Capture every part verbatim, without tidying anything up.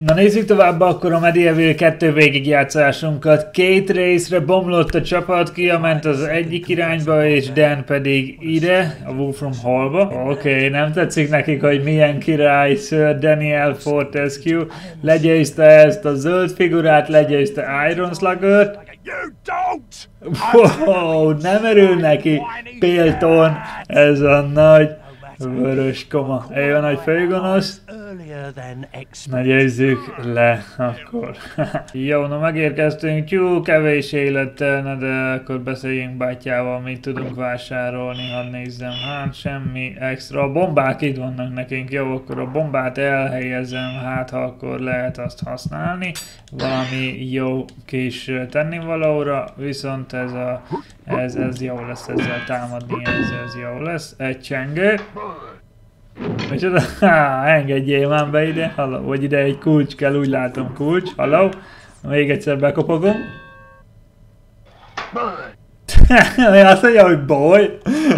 Na nézzük tovább akkor a Medieval kettő végigjátszásunkat. Két részre bomlott a csapat, kiament az egyik irányba, és Dan pedig ide, a Wolfram Hallba. Oké, okay, nem tetszik nekik, hogy milyen király Sir Daniel Fortescue legyőzte ezt a zöld figurát, legyőzte Iron Slugger-t. Wow, nem örül neki Pilton, ez a nagy vörös koma. Eljön nagy főgonosz. Na győzzük le akkor. Jó, na megérkeztünk, tyú, kevés élettel, de akkor beszéljünk bátyával, mit tudunk vásárolni, hadd nézzem, hát semmi extra. A bombák itt vannak nekünk, jó, akkor a bombát elhelyezem, hát ha akkor lehet azt használni, valami jó kis tennivalóra, viszont ez a, ez, ez jó lesz ezzel támadni, ez, ez jó lesz, egy csengő. Micsoda? Há, engedjél már be ide, halló, vagy ide egy kulcs kell, úgy látom, kulcs, halló, még egyszer bekopogom. Azt mondja, hogy boly.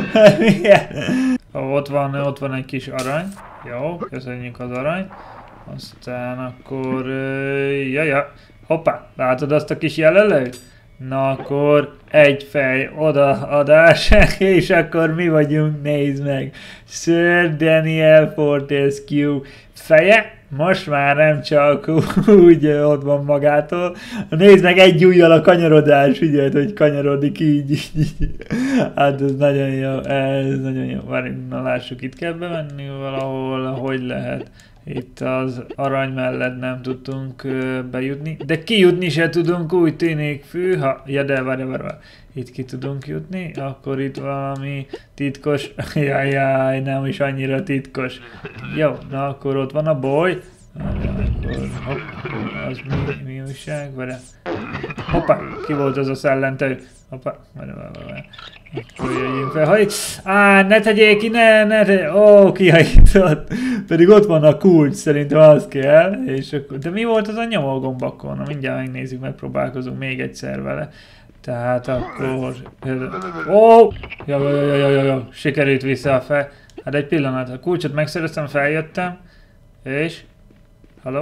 Ott van, ott van egy kis arany, jó, köszönjük az arany. Aztán akkor, jaja, hoppá, látod azt a kis jelölőt? Na akkor egy fej odaadás, és akkor mi vagyunk, nézd meg. Sir Daniel Fortescue feje, most már nem csak úgy ott van magától. Nézd meg, egy ujjal a kanyarodás, figyeld, hogy kanyarodik így, így, így. Hát ez nagyon jó, ez nagyon jó. Várjunk, na lássuk, itt kell bemenni valahol, hogy lehet. Itt az arany mellett nem tudtunk uh, bejutni, de kijutni se tudunk, úgy tűnik, fűha, ja de várj, várj, várj, itt ki tudunk jutni, akkor itt valami titkos, jaj, jaj, nem is annyira titkos. Jó, na akkor ott van a boly, akkor hopp, az mi, mi újság, várj, hoppá, ki volt az a szellentő, hoppá, várj, várj, várj. Akkor jöjjünk fel, hogy... Á, ne tegyél ki, ne, ne tegyél... Ó, kihajított. Pedig ott van a kulcs, szerintem az kell. És akkor... De mi volt az a nyomógombakon? Na mindjárt megnézzük, megpróbálkozunk még egyszer vele. Tehát akkor... Ó! Jó, jó, jó, jó, jó, jó. Sikerült vissza a fel. Hát egy pillanat, a kulcsot megszereztem, feljöttem. És... Halló?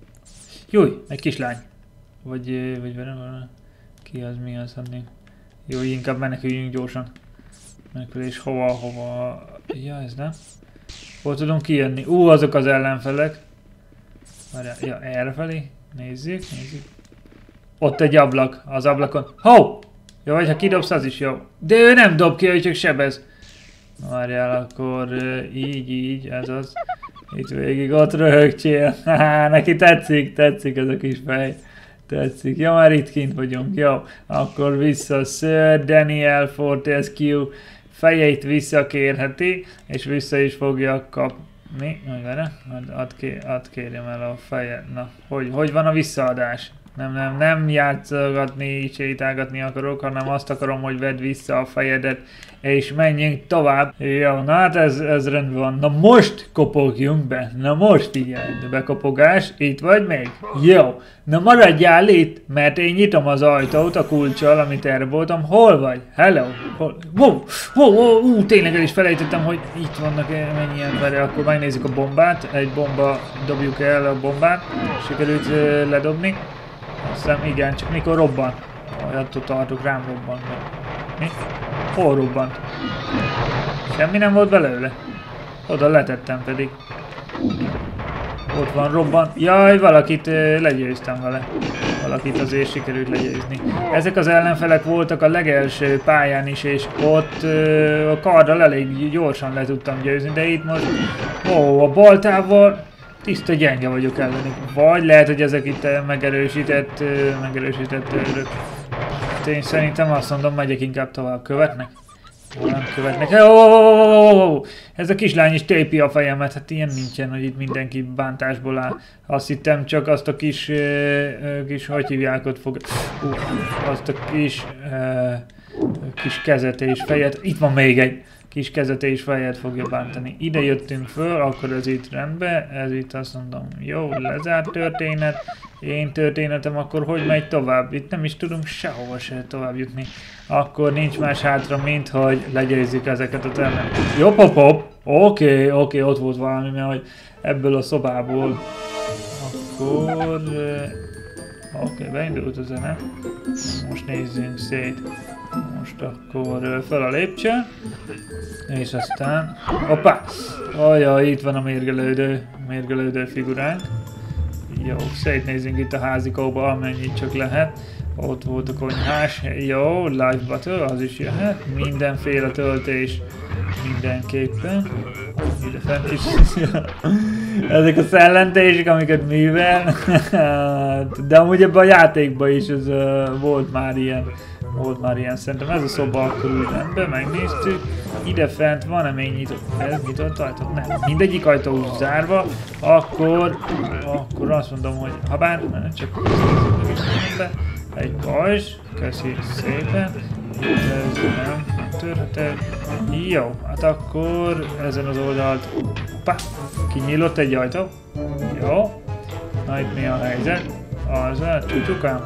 Júj, egy kislány. Vagy... Vagy velem, ki az, mi az, addig? Jó, inkább meneküljünk gyorsan. Menekülés hova, hova... Ja, ez nem? Hol tudunk kijönni? Ú, azok az ellenfelek. Várjál, ja, errefelé. Nézzük, nézzük. Ott egy ablak, az ablakon. Ho! Jó, vagy ha kidobsz, az is jó. De ő nem dob ki, ő csak sebez. Várjál, akkor így, így, ez az. Itt végig ott röhögcsél. Haha, neki tetszik, tetszik ez a kis fej. Tetszik. Ja, már itt kint vagyunk. Jó, akkor vissza Sir Daniel Fortescue fejeit visszakérheti, és vissza is fogja kapni. Add kér, ad kérjem el a fejet. Na, hogy, hogy van a visszaadás? Nem, nem, nem játszogatni, sétálgatni akarok, hanem azt akarom, hogy vedd vissza a fejedet, és menjünk tovább. Jó, na hát ez, ez rendben van. Na most kopogjunk be. Na most figyelj, bekopogás, itt vagy még? Jó, na maradjál itt, mert én nyitom az ajtót a kulccsal, amit erre voltam. Hol vagy? Hello? Hol? Wow, wow, wow, ú, tényleg el is felejtettem, hogy itt vannak mennyi embere. Akkor megnézzük a bombát. Egy bomba, dobjuk el a bombát. Sikerült uh, ledobni. Azt hiszem, igen, csak mikor robban. Attól tartok, rám robban. Mi? Hol robbant? Semmi nem volt belőle. Oda letettem pedig. Ott van, robban. Jaj, valakit uh, legyőztem vele. Valakit azért sikerült legyőzni. Ezek az ellenfelek voltak a legelső pályán is, és ott uh, a karddal elég gyorsan le tudtam győzni, de itt most... Ó, a baltával... Tiszta gyenge vagyok ellenük. Vagy lehet, hogy ezek itt megerősített, megerősített örök. Én szerintem azt mondom, megyek inkább tovább. Követnek? Nem követnek. Oh, oh, oh, oh. Ez a kislány is tépi a fejemet. Hát ilyen nincsen, hogy itt mindenki bántásból áll. Azt hittem csak azt a kis, uh, kis hogy hívják ott fog... Uh, azt a kis, uh, kis kezet és fejet. Itt van még egy. Kis kezete és fejet fogja bántani. Ide jöttünk föl, akkor ez itt rendben, ez itt azt mondom, jó, lezárt történet, én történetem, akkor hogy megy tovább? Itt nem is tudunk sehova se tovább jutni. Akkor nincs más hátra, mint hogy legyőzzük ezeket a területeket. Jobb, hopp, hopp, oké, oké, ott volt valami, mert hogy ebből a szobából akkor... Oké, okay, beindult a zene. Most nézzünk szét. Most akkor fel a lépcső. És aztán... Hoppá! Ajaj, itt van a mérgelődő, mérgelődő figuránk. Jó, szétnézzünk itt a házikóba, amennyit csak lehet. Ott volt a konyhás. Jó, live battle, az is jöhet. Mindenféle töltés. Mindenképpen. Ide fent is. Ezek a szellentések, amiket művel. De amúgy ebben a játékban is ez, uh, volt már ilyen. Volt már ilyen, szerintem ez a szoba akkor úgy rendben, megnéztük. Ide fent van-e még nyitott? Ez nyitott ajtó? Nem. Mindegyik ajtó zárva. Akkor, akkor azt mondom, hogy ha bár, csak be. Egy pajzs, köszi szépen. Ez nem törhető. Jó, hát akkor ezen az oldalt, hoppá, kinyílott egy ajtó. Jó. Na itt mi a helyzet? Az a csúcsukám.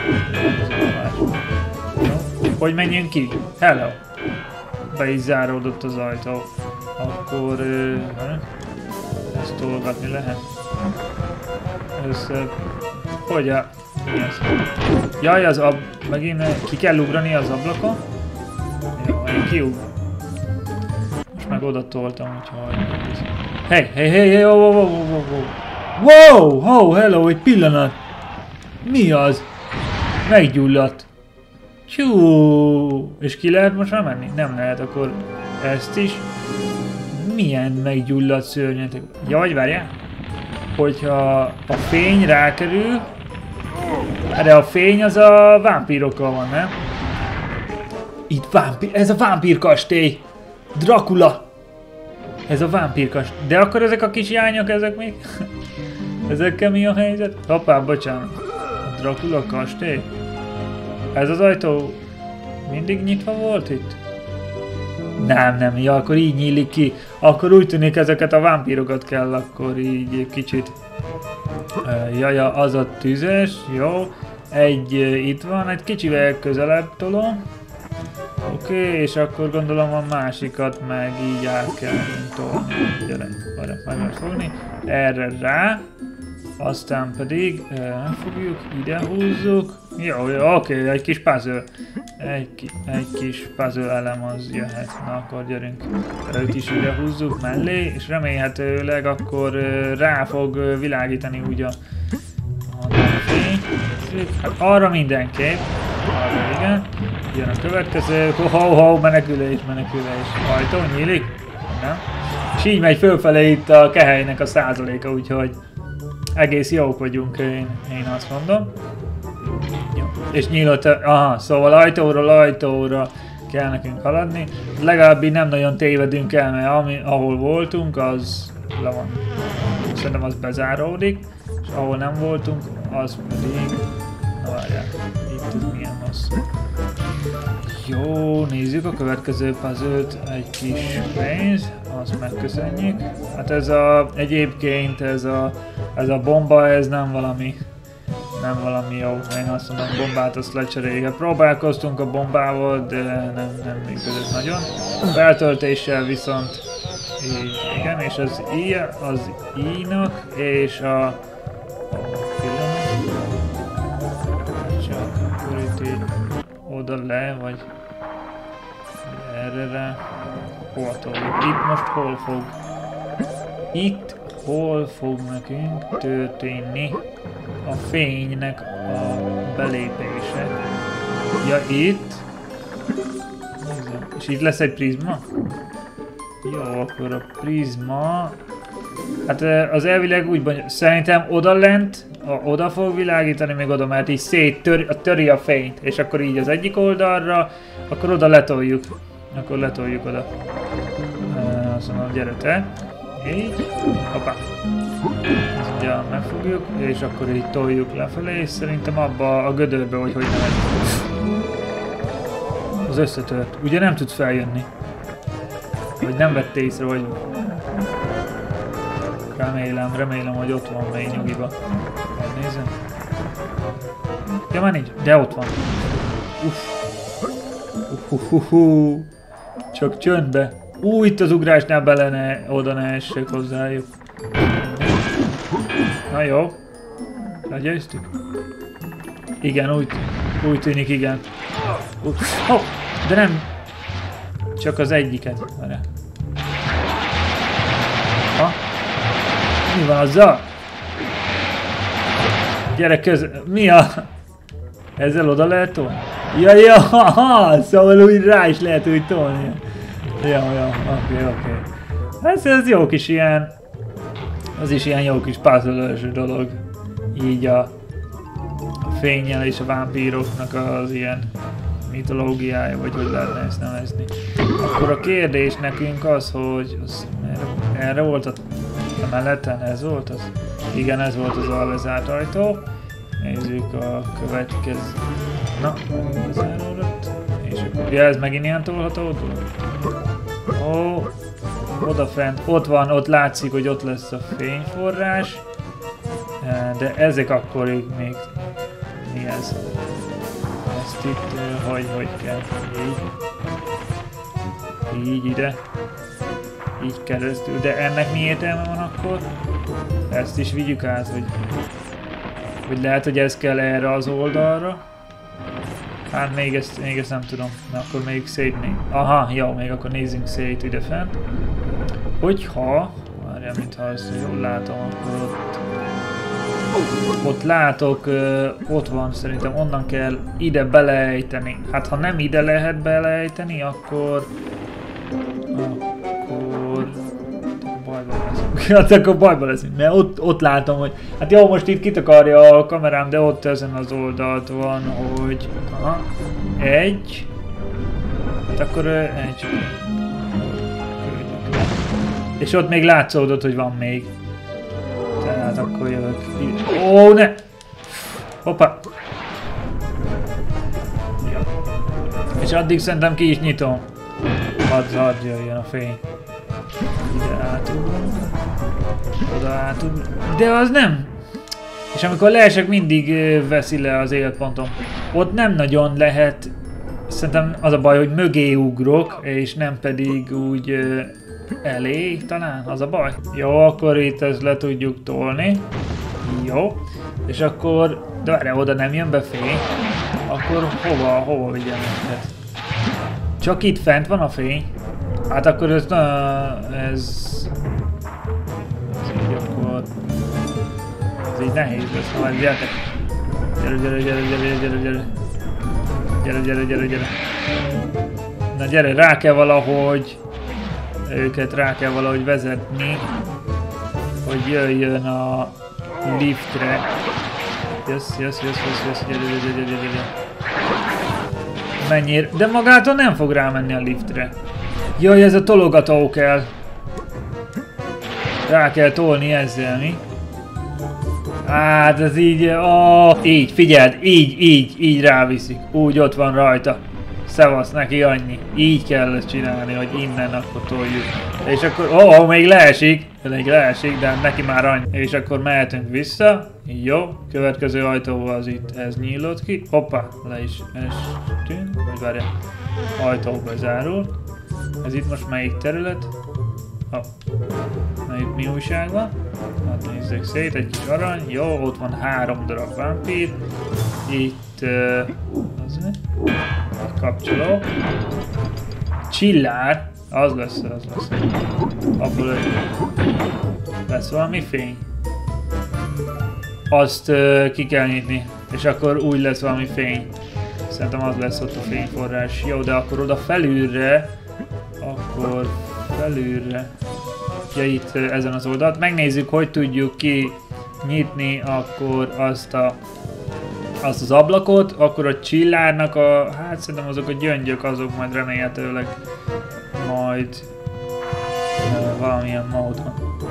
Hogy menjünk ki? Hello! Be is záródott az ajtó. Akkor... Uh, ezt tologatni lehet. Ez... Uh, hogy a... Jaj, az ab... Megint ki kell ugrani az ablakon? Jó, én kiugrom. Most meg oda toltam, úgyhogy... Hey, hey, hey, hey, wow, wow, wow, wow, wow! Wow, oh, hello, egy pillanat! Mi az? Meggyulladt. Csú! És ki lehet most már menni? Nem lehet, akkor ezt is. Milyen meggyulladt szörnyetek. Ja, vagy várjál? Hogyha a fény rákerül... De a fény az a vámpírokkal van, nem? Itt vámpír... Ez a vámpírkastély! Dracula! Ez a vámpírkastély. De akkor ezek a kis jányok, ezek még... Ezekkel mi a helyzet? Hoppá, bocsánat. A Dracula kastély? Ez az ajtó mindig nyitva volt itt? Nem, nem, ja, akkor így nyílik ki. Akkor úgy tűnik, ezeket a vámpírokat kell akkor így kicsit... Uh, jaja, az a tüzes, jó. Egy uh, itt van, egy kicsivel közelebb tolom. Oké, okay, és akkor gondolom a másikat meg így át kell tolni. Gyere, arra meg lehet fogni. Erre rá. Aztán pedig uh, megfogjuk, ide húzzuk. Jó, jó, oké, okay, egy kis puzzle. Egy, ki, egy kis puzzle elem az jöhet. Na akkor gyerünk. Őt is ide húzzuk mellé, és remélhetőleg akkor uh, rá fog uh, világítani úgy a, a fény. Hát arra mindenképp. Arra igen. Jön a következő. Ho, ho, ho, menekülés, menekülés. Ajtó nyílik? Nem. És így megy fölfele itt a kehelynek a százaléka, úgyhogy egész jók vagyunk, én, én azt mondom. Jó. És nyílott, aha, szóval ajtóról ajtóra kell nekünk haladni. Legalább így nem nagyon tévedünk el, mert ami, ahol voltunk, az le van. Szerintem az bezáródik, és ahol nem voltunk, az pedig... Na várjál, itt ez milyen hosszú. Jó, nézzük a következő puzzle-t, egy kis pénz, azt megköszönjük. Hát ez a, egyébként ez a, ez a bomba, ez nem valami, nem valami jó. Én azt mondom, bombát azt lecseréljük. Próbálkoztunk a bombával, de nem, nem működött nagyon. A feltöltéssel viszont így, igen, és az I, az I-nak, és a, a csak akkor itt így oda le, vagy erre rá. Hol toljuk? Itt most hol fog? Itt hol fog nekünk történni a fénynek a belépése? Ja, itt. És itt lesz egy prizma? Jó, akkor a prizma... Hát az elvileg úgy mondja, szerintem oda lent, a, oda fog világítani, még oda, mert így széttöri a, töri a fényt, és akkor így az egyik oldalra, akkor oda letoljuk. Akkor letoljuk oda. E, azt mondom, gyere te. Így. Hoppá. Azt ugye megfogjuk, és akkor így toljuk lefelé, és szerintem abba a gödörbe, hogy hogy nem. Az összetört. Ugye nem tudsz feljönni. Vagy nem vette észre, hogy... Remélem, remélem, hogy ott van még nyugiba. Megnézem. Ja, már nincs. De ott van. Uff. Uhuhuhu. Csak csöndbe. Ú, itt az ugrásnál bele ne, oda ne essek hozzájuk. Na jó. Legyőztük? Igen, úgy, úgy tűnik, igen. Úgy. Oh, de nem... Csak az egyiket. Várjál. Ha? Mi van azzal? Gyere köz... Mi a... Ezzel oda lehet tolni? Ja, ja, ha, szóval úgy rá is lehet úgy tolni. Ja, ja, oké, okay, oké. Okay. Ez, ez jó kis ilyen... Az is ilyen jó kis puzzle-ös dolog. Így a... a fénnyel és a vámpíroknak az ilyen mitológiája, vagy hogy lehetne ezt nevezni. Akkor a kérdés nekünk az, hogy... Az, erre, erre volt a... a melleten, ez volt az? Igen, ez volt az a lezárt ajtó. Nézzük a következő... Na, bezáródott. És akkor... Ja, ez megint ilyen tolható dolog? Ó, odafent, ott van, ott látszik, hogy ott lesz a fényforrás. De ezek akkor még... Mi ez? Ezt itt, hogy, hogy kell? Így. Így ide. Így keresztül. De ennek mi értelme van akkor? Ezt is vigyük át, hogy... Hogy lehet, hogy ez kell erre az oldalra. Hát még ezt, még ezt nem tudom. Na akkor még szétnéz. Aha, jó, még akkor nézzünk szét ide fent. Hogyha... Várjál, mintha ezt jól látom, akkor ott... Ott látok, ö, ott van, szerintem onnan kell ide beleejteni. Hát ha nem ide lehet beleejteni, akkor... Akkor... Bajban leszünk. Hát akkor bajban leszünk, mert ott, ott látom, hogy... Hát jó, most itt kitakarja a kamerám, de ott ezen az oldalt van, hogy... Aha, egy... Hát akkor egy... És ott még látszódott, hogy van még. Tehát akkor jövök. Ó, ne! Hoppá! Ja. És addig szerintem ki is nyitom. Hadd, hadd jöjjön a fény. Ide átugrunk. Oda átugrunk. De az nem! És amikor leesek, mindig veszi le az életpontom. Ott nem nagyon lehet... Szerintem az a baj, hogy mögé ugrok, és nem pedig úgy... Elé, talán? Az a baj? Jó, akkor itt ezt le tudjuk tolni. Jó. És akkor... De várjál, oda nem jön be fény. Akkor hova, hova vigyem ezt? Csak itt fent van a fény? Hát akkor ez... Uh, ez... Ez így akkor... Ez így nehéz lesz. Na, majd gyertek! Gyere, gyere, gyere, gyere, gyere, gyere! Gyere, gyere, gyere, gyere! Na gyere, rá kell valahogy... Őket rá kell valahogy vezetni, hogy jöjjön a liftre. Jössz, jössz, jössz, jössz, jössz, gyere, gyere, gyere, gyere, gyere. Mennyire? De magától nem fog rámenni a liftre. Jaj, ez a tologató kell. Rá kell tolni ezzel, mi? Hát ez így, ó, így, figyeld, így, így, így ráviszik. Úgy ott van rajta. Szevasz neki annyi. Így kell ezt csinálni, hogy innen akkor toljuk. És akkor, ó, oh, még leesik. Még leesik, de neki már annyi. És akkor mehetünk vissza. Jó, következő ajtóval az itt, ez nyílott ki. Hoppá, le is estünk. Vagy várjál, ajtó bezárult. Ez itt most melyik terület? Oh. Na itt mi újság van? Hát nézzük szét, egy kis arany. Jó, ott van három darab vámpír. Itt... Uh, az mi? Kapcsoló. Csillár. Az lesz, az lesz. Abból lesz valami fény. Azt uh, ki kell nyitni. És akkor úgy lesz valami fény. Szerintem az lesz ott a fényforrás. Jó, de akkor oda felülre. Akkor felülre. Ja, itt uh, ezen az oldalt. Megnézzük, hogy tudjuk ki nyitni akkor azt a azt az ablakot, akkor a csillárnak a, hát szerintem azok a gyöngyök, azok majd remélhetőleg majd uh, valamilyen módon.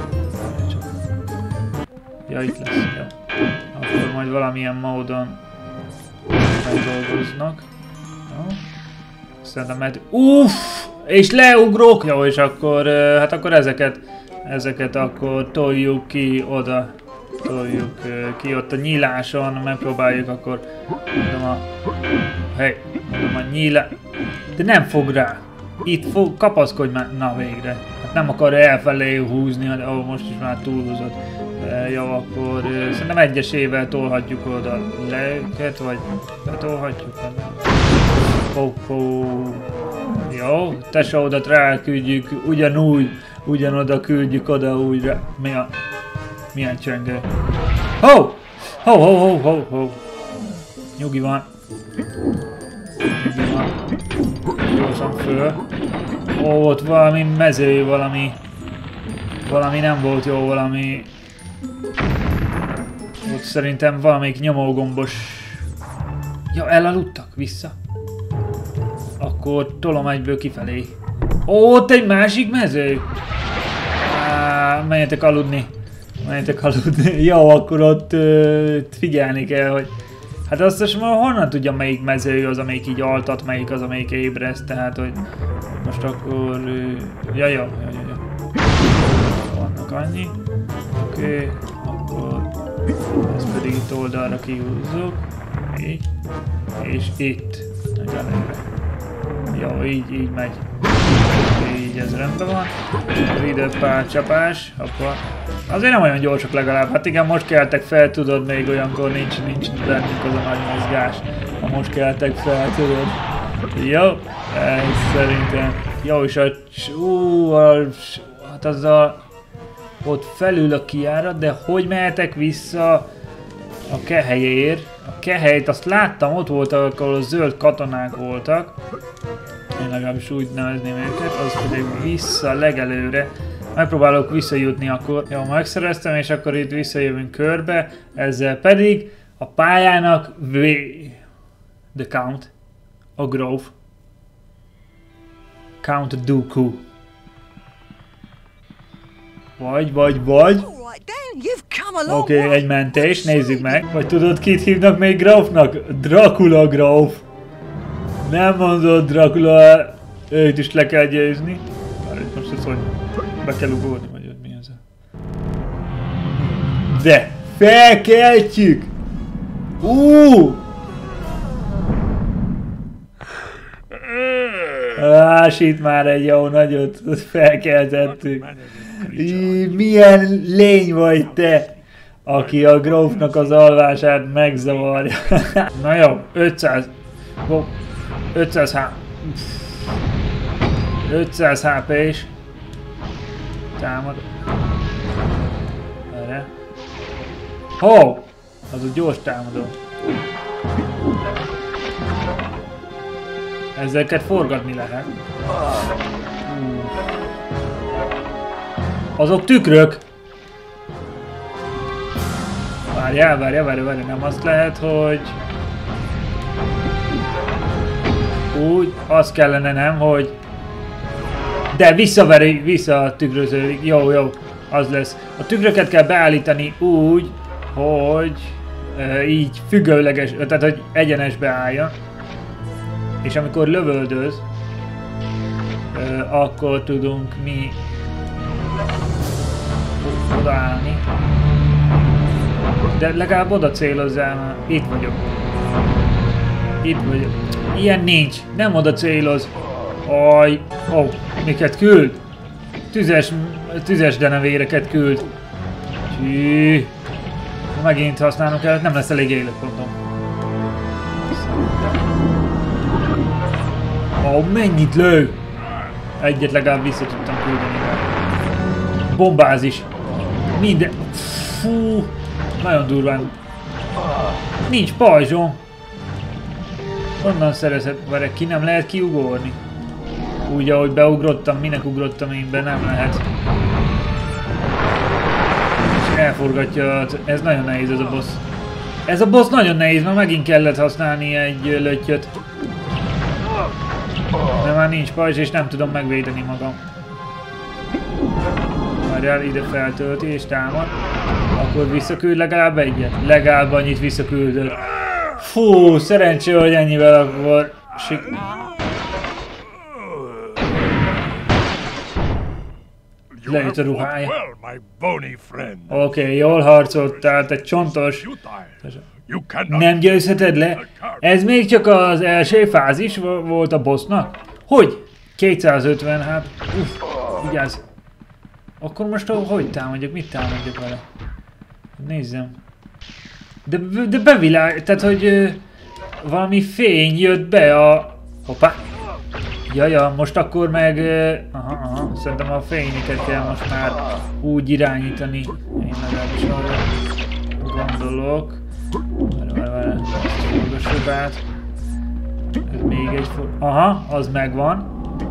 Ja, itt lesz, jó. Akkor majd valamilyen módon megdolgoznak. Jó. Szerintem mert... Uff! És leugrok! Jó, és akkor, uh, hát akkor ezeket, ezeket akkor toljuk ki oda. Toljuk uh, ki ott a nyíláson, megpróbáljuk akkor mondom a... Hey, mondom a nyílá... De nem fog rá! Itt fog, kapaszkodj már, na végre. Hát nem akarja elfelé húzni, de oh, most is már túlhúzott. E, jó, akkor e, szerintem egyesével tolhatjuk oda le őket, vagy betolhatjuk. Oh, oh. Jó, tesódat ráküldjük, ugyanúgy, ugyanoda küldjük oda újra. Mi a... Milyen csengő? Ho! Ho, ho, ho, ho, ho. Nyugi van. Nyugi van. Gyorsan föl. Ó, ott valami mező, valami... Valami nem volt jó, valami... Ott szerintem valamelyik nyomógombos... Ja, elaludtak? Vissza? Akkor tolom egyből kifelé. Ó, ott egy másik mező! Á, menjetek aludni. Menjetek aludni. Jó, akkor ott ö, figyelni kell, hogy... Hát azt most már honnan tudja, melyik mező az, amelyik így altat, melyik az, amelyik ébreszt, tehát hogy... Most akkor... Ö, ja, ja, ja, ja, ja. Vannak annyi. Oké, okay, akkor... Ezt pedig itt oldalra kihúzzuk. Így. És itt. Jó, így, így megy. Így ez rendben van. Ide pár csapás. Hoppa. Azért nem olyan gyorsak legalább. Hát igen, most keltek fel, tudod, még olyankor nincs, nincs bennünk az a nagy mozgás. Ha most keltek fel, tudod. Jó, ez szerintem. Jó, és a... Ú, a hát azzal... Ott felül a kijárat, de hogy mehetek vissza a kehelyért? A kehelyt azt láttam, ott voltak, ahol a zöld katonák voltak. Én legalábbis úgy nevezném őket, az pedig vissza legelőre. Megpróbálok visszajutni akkor. Jó, megszereztem, és akkor itt visszajövünk körbe. Ezzel pedig a pályának V. The Count. A Grove. Count Dooku. Vagy, vagy, vagy. Oké, okay, egy mentés, nézzük meg. Vagy tudod, kit hívnak még Grófnak? Dracula Gróf. Nem mondod Dracula, őt is le kell győzni. Már itt most ez hogy be kell ugorni, vagy hogy mi ez? De felkeltjük! Úúúú! Ásít már egy jó nagyot, felkeltettük. Milyen lény vagy te, aki a Grófnak az alvását megzavarja. Na jó, ötszáz. ötszáz há... ötszáz há pé-s. Támad. Erre. Ho! Az a gyors támadó. Ezeket forgatni lehet. Uh. Azok tükrök! Várjál, várjál, várjál, várjál, nem azt lehet, hogy... Úgy, az kellene, nem, hogy... De visszaveri, vissza tükröződik, jó, jó, az lesz. A tükröket kell beállítani úgy, hogy... E, így függőleges, tehát hogy egyenesbe állja. És amikor lövöldöz, e, akkor tudunk mi... odaállni. De legalább oda célozzál már. Itt vagyok. Itt vagyok. Ilyen nincs. Nem oda céloz. Aj. Ó, oh, miket küld? Tüzes, tüzes denevéreket küld. Csí. Megint használnom kell, nem lesz elég életpontom. Ó, oh, mennyit lő? Egyet legalább vissza tudtam küldeni. Bombázis. Minden... Fú. Nagyon durván. Nincs pajzsom. Honnan szerezhet? Várj, ki nem lehet kiugorni? Úgy, ahogy beugrottam, minek ugrottam én be, nem lehet. És elforgatja, ez nagyon nehéz ez a boss. Ez a boss nagyon nehéz, mert megint kellett használni egy löttyöt. De már nincs pajzs, és nem tudom megvédeni magam. Várjál, ide feltölti és támad. Akkor visszaküld legalább egyet. Legalább annyit visszaküldött. Fú, szerencsé, hogy ennyivel akkor... Sik... Lejött a ruhája. Oké, okay, jól harcoltál, te csontos. Nem győzheted le? Ez még csak az első fázis volt a bossnak? Hogy? kétszázötven, hát uff, vigyázz. Akkor most hogy támadjak? Mit támadjak vele? Nézzem. De, de bevilág... Tehát, hogy ö, valami fény jött be a... Hoppá! Jaja, most akkor meg... Ö, aha, aha, szerintem a fényeket kell most már úgy irányítani. Én legalábbis arra gondolok. Várj, várj, várj. Forgassuk át. Ez még egy for... Aha, az megvan.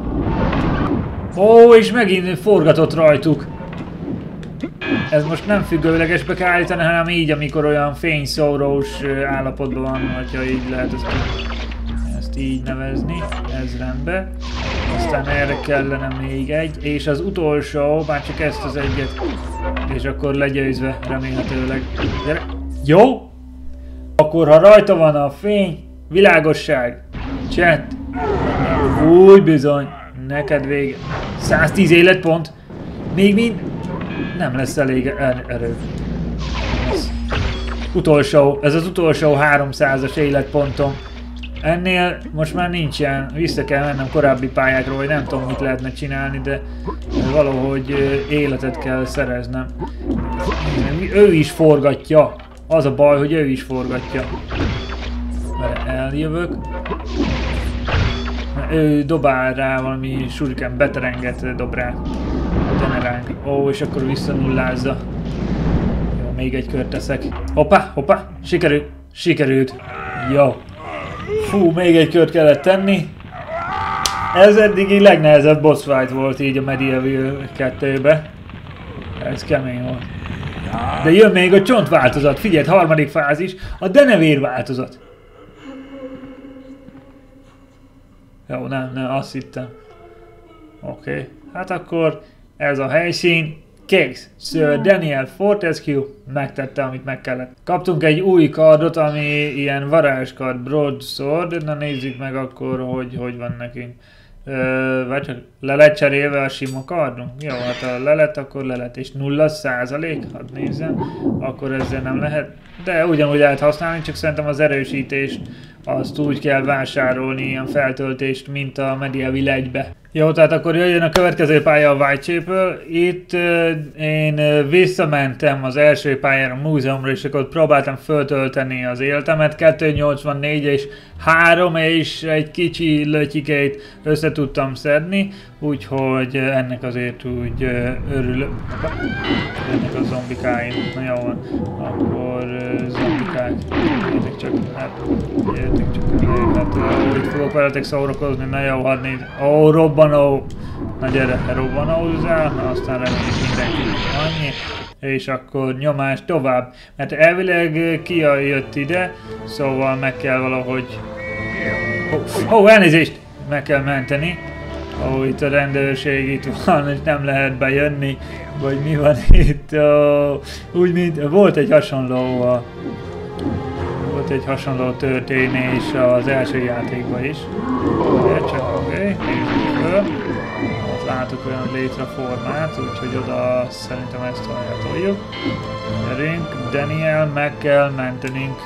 Ó, és megint forgatott rajtuk. Ez most nem függőlegesbe kell állítani, hanem így, amikor olyan fényszórós állapotban van, hogyha így lehet ezt, ezt így nevezni. Ez rendben. Aztán erre kellene még egy, és az utolsó, már csak ezt az egyet, és akkor legyőzve remélhetőleg. Gyere. Jó? Akkor ha rajta van a fény, világosság, chat, úgy bizony, neked vége. száztíz életpont, még mind nem lesz elég er erő. Ez utolsó, ez az utolsó háromszázas életpontom. Ennél most már nincsen, vissza kell mennem korábbi pályákról, hogy nem tudom mit lehetne csinálni, de valahogy életet kell szereznem. Ő is forgatja, az a baj, hogy ő is forgatja. Mert eljövök. Ő dobál rá valami shuriken, beterenget dob rá. Generánk. Ó, és akkor visszanullázza. Jó, még egy kört teszek. Hoppá, hoppá, sikerült, sikerült. Jó. Fú, még egy kört kellett tenni. Ez eddigi legnehezebb boss fight volt így a Medieval kettőbe. Ez kemény volt. De jön még a csontváltozat, figyeld, harmadik fázis, a denevér változat. Jó, nem, nem, azt hittem. Oké, okay. Hát akkor ez a helyszín. Kész. Sir Daniel Fortescue megtette, amit meg kellett. Kaptunk egy új kardot, ami ilyen varázskard, broadsword. Na nézzük meg akkor, hogy hogy van nekünk. Ö, vagy csak le lett cserélve a sima kardunk? Jó, hát ha le lett, akkor le lett. És nulla százalék? Hadd nézzem. Akkor ezzel nem lehet. De ugyanúgy lehet használni, csak szerintem az erősítést azt úgy kell vásárolni, ilyen feltöltést, mint a Medieval egybe. Jó, tehát akkor jöjjön a következő pálya a Whitechapel. Itt uh, én uh, visszamentem az első pályára, a múzeumra, és akkor próbáltam föltölteni az életemet. kettőszáznyolcvannégy és három és egy kicsi lötyikét össze tudtam szedni, úgyhogy uh, ennek azért úgy uh, örülök. Ennek a zombikáim. Na jó van, akkor uh, zombikák. Értek csak, hát, értek csak, hát uh, itt fogok veletek szórakozni, na jó, hadd nézd. Ó, robban. Robbanó, na gyere, robbanózzál, na aztán reméljük mindenki annyi, és akkor nyomás tovább, mert elvileg Kia jött ide, szóval meg kell valahogy, ó, oh, elnézést, meg kell menteni, ó, oh, itt a rendőrség itt van, és nem lehet bejönni, vagy mi van itt, oh, úgy mint, volt egy hasonló, a, volt egy hasonló történés az első játékban is, de csak oké, okay, nézzük föl. Ott látok olyan létreformát, úgyhogy oda szerintem ezt hajatoljuk. Gyerünk, Daniel, meg kell mentenünk.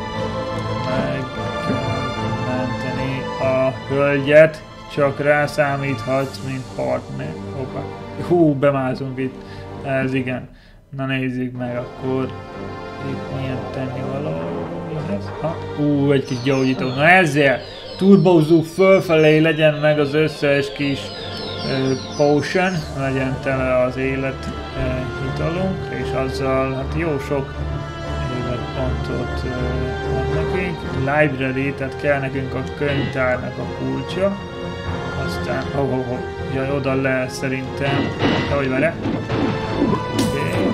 Meg kell menteni a hölgyet, csak rá számíthatsz, mint partner. Hoppá. Hú, bemázunk itt. Ez igen. Na nézzük meg akkor. Itt milyen tennivaló lesz. Ha? Ú, egy kis gyógyító. Na ezzel turbózzuk fölfelé, legyen meg az összes kis uh, potion, legyen tele az élet uh, italunk, és azzal hát jó sok életpontot uh, van nekünk. Library, tehát kell nekünk a könyvtárnak a kulcsa. Aztán, ho ho ho, jaj, oda le szerintem. Hogy vele? Okay.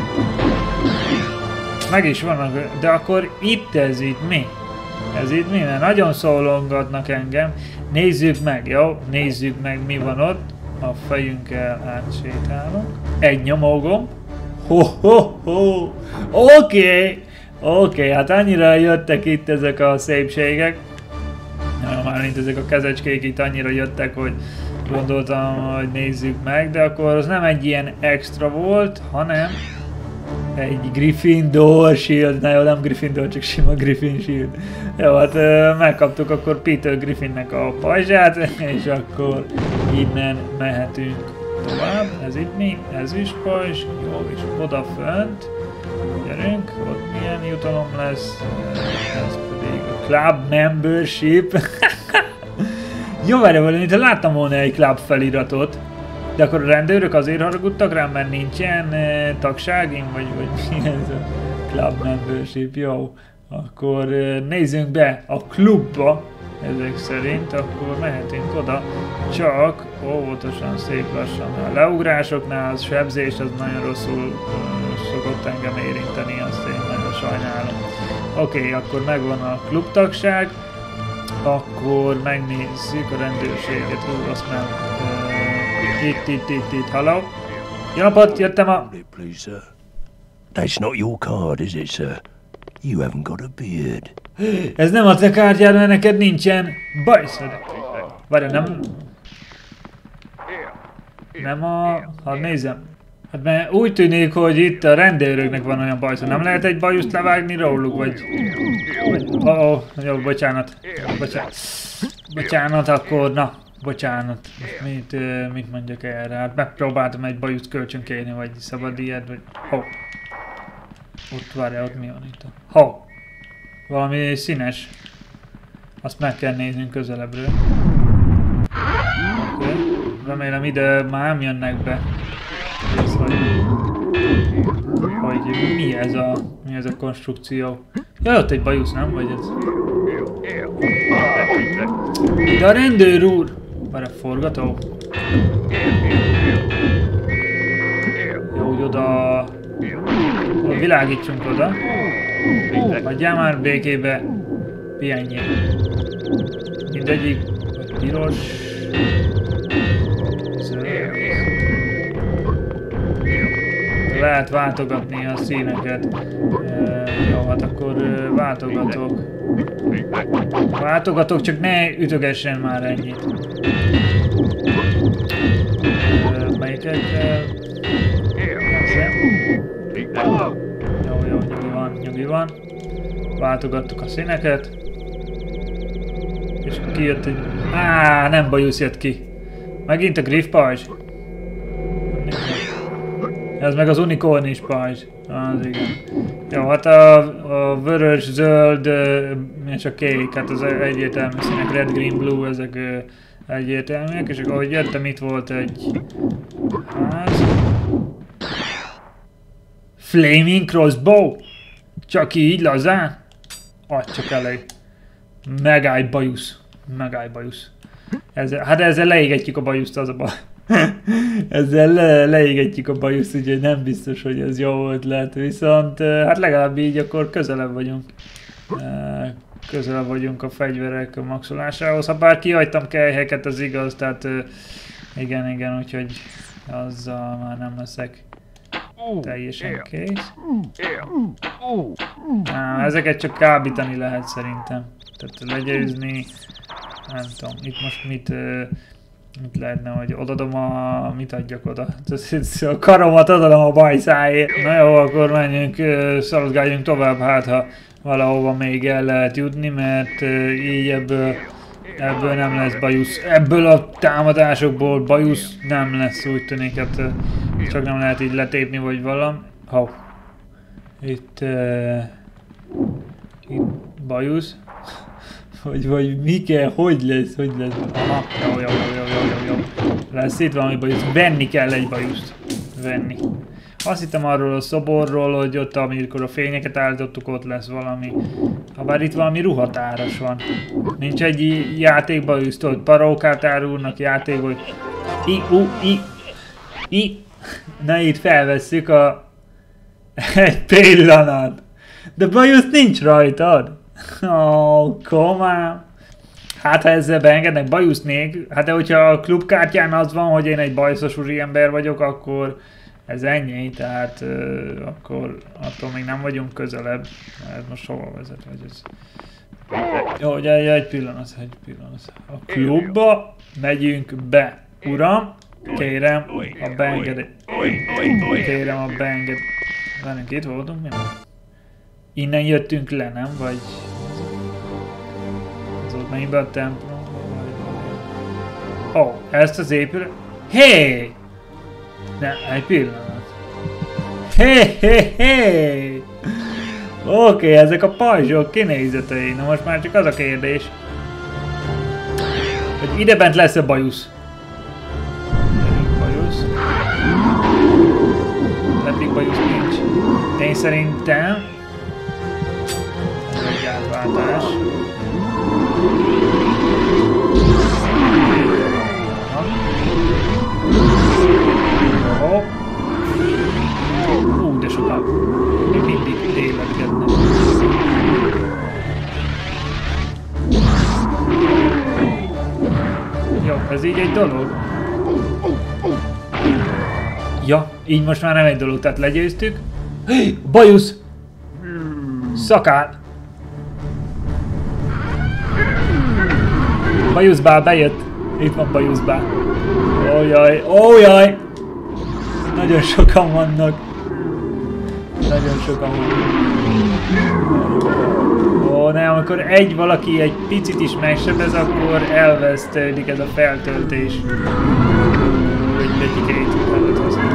Meg is vannak, de akkor itt ez itt mi? Ez itt mi? Mert nagyon szólongatnak engem. Nézzük meg, jó? Nézzük meg, mi van ott. A fejünkkel átsétálunk. Egy nyomógomb. Ho ho ho! Oké! Okay. Oké, okay, hát annyira jöttek itt ezek a szépségek. Már mint ezek a kezecskék itt annyira jöttek, hogy gondoltam, hogy nézzük meg. De akkor az nem egy ilyen extra volt, hanem egy Gryffindor shield, na jó, nem Gryffindor, csak sima Griffin shield. Jó, hát megkaptuk akkor Peter Griffinnek a pajzsát, és akkor innen mehetünk tovább. Ez itt mi? Ez is pajzs, jó, és oda fönt. Gyerünk, ott milyen jutalom lesz, ez pedig a Club Membership. Jó, várja valami, mintha láttam volna egy club feliratot. De akkor a rendőrök azért haragudtak rám, mert nincsen eh, tagságim, vagy, vagy mi ez a Club Membership, jó. Akkor eh, nézzünk be a klubba, ezek szerint, akkor mehetünk oda, csak óvatosan, szép lassan. A leugrásoknál az sebzés, az nagyon rosszul eh, szokott engem érinteni, azt én nagyon sajnálom. Oké, okay, akkor megvan a klubtagság, akkor megnézzük a rendőrséget, ú, azt nem... Eh, Itt, itt, itt, itt, halló? Jó napot, jöttem a... Please, sir. That's not your card, is it, sir? You haven't got a beard. Ez nem a te kártyád, mert neked nincsen bajszod. Várj, nem... Nem a... Hadd nézem. Hát mert úgy tűnik, hogy itt a rendőröknek van olyan bajszod. Nem lehet egy bajuszt levágni róluk, vagy... vagy... Ó, oh, jó, bocsánat. Bocsánat. Bocsánat, akkor na. Bocsánat, mit, mit mondjak erre? Hát megpróbáltam egy bajuszt kölcsön kérni, vagy szabad ilyet, vagy... Ho! Ott várja, ott mi van itt? Ho! Valami színes. Azt meg kell néznünk közelebbről. Oké. Okay. Remélem ide már nem jönnek be. Ez, hogy... hogy mi ez a... mi ez a konstrukció? Jaj, ott egy bajusz, nem? Vagy ez... De a rendőr úr! Várj, forgató. Jó, hogy oda... Világítsunk oda. Hagyjál már békébe. Pihenjél. Mindegyik piros. Lehet váltogatni a színeket. E, jó, hát akkor váltogatok. Váltogatok, csak ne ütögessen már ennyit. E, melyiket? E, jó, jó, nyugi van, nyugi van. Váltogattuk a színeket. És kijött egy... Á, nem bajusz jött ki. Megint a Griff pajzs. Ez meg az unikornis pajzs. Az igen. Jó, hát a, a vörös, zöld és a kék, hát az egyértelmű színek, red, green, blue, ezek egyértelműek, és akkor ahogy jöttem, itt volt egy ház. Flaming crossbow! Csak így lazán? Adj csak elég. Megállj bajusz. Megállj bajusz. Ezzel, hát ezzel leégetjük a bajuszt, az a baj. Ezzel le, leégetjük a bajuszt, úgyhogy nem biztos, hogy ez jó ötlet, viszont hát legalább így akkor közelebb vagyunk. Közelebb vagyunk a fegyverek maxolásához. Ha bár kihagytam kelyheket, az igaz, tehát igen, igen, úgyhogy azzal már nem leszek teljesen kész. Á, ezeket csak kábítani lehet szerintem. Tehát legyőzni, nem tudom, itt most mit... Mit lehetne, hogy odadom a... mit adjak oda? A karomat odadom a bajszáért. Na jó, akkor menjünk, szaladgáljunk tovább, hát ha valahova még el lehet jutni, mert így ebből, ebből nem lesz bajusz. Ebből a támadásokból bajusz nem lesz, úgy tűnik, hát csak nem lehet így letépni, vagy valami. Ha. Itt... Uh, itt bajusz. Vagy, vagy mi kell, hogy lesz, hogy lesz. Aha, jó, jó, jó, jó, jó, jó. Lesz itt valami bajusz. Venni kell egy bajuszt. Venni. Azt hittem arról a szoborról, hogy ott, amikor a fényeket állítottuk, ott lesz valami. Habár itt valami ruhatáras van. Nincs egy játékbajusz, tudod, parókát árulnak játékba. I, u, i, i. Na itt felvesszük a... egy pillanat. De bajusz nincs rajtad. Ó, oh, komám. Hát ha ezzel beengednek bajuszni, hát de hogyha a klubkártyán az van, hogy én egy bajszos úriember vagyok, akkor ez ennyi, tehát uh, akkor attól még nem vagyunk közelebb. Ez most hova vezet, vagy ez? Jó, ugye egy pillanat, egy pillanat. A klubba megyünk be. Uram, kérem a beengedést. Kérem a beengedést. Várjunk, itt voltunk, mi van? Innen jöttünk le, nem? Vagy... Az ott menjünk be a templom. Ó, oh, ezt az épület... Hé! Ne, egy pillanat. Hé, hé, hé! Oké, okay, ezek a pajzsok kinézetei. Na most már csak az a kérdés, hogy idebent lesz-e bajusz? Bajusz. Lepik bajusz nincs. Én szerintem... Egy átváltás. Oh. Hú, de sokan. Még mindig lélegednek. Jó, ez így egy dolog. Ja, így most már nem egy dolog, tehát legyőztük. Hey, bajusz! Szakál! Bajuszbál bejött. Itt van bajuszbál. Ó jaj, ó jaj! Nagyon sokan vannak. Nagyon sokan vannak. Ó, nem, amikor egy valaki egy picit is megsebez, akkor elvesztődik ez a feltöltés. Hogy egyik tudod használni.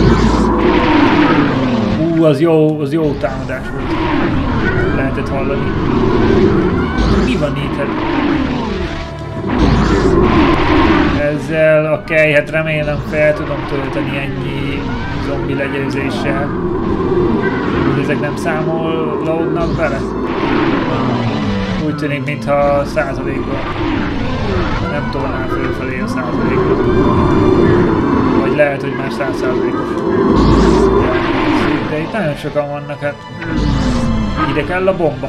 Ú, az jó, az jó támadás volt. Lehetett hallani. Mi van itt? Hát? Ezzel a kelyhet remélem fel tudom tölteni ennyi zombi legyőzéssel. Ezek nem számolódnak bele? Úgy tűnik, mintha százalékban nem tolnál fölfelé a százalékot. Vagy lehet, hogy már száz százalékos. De itt nagyon sokan vannak, hát ide kell a bomba.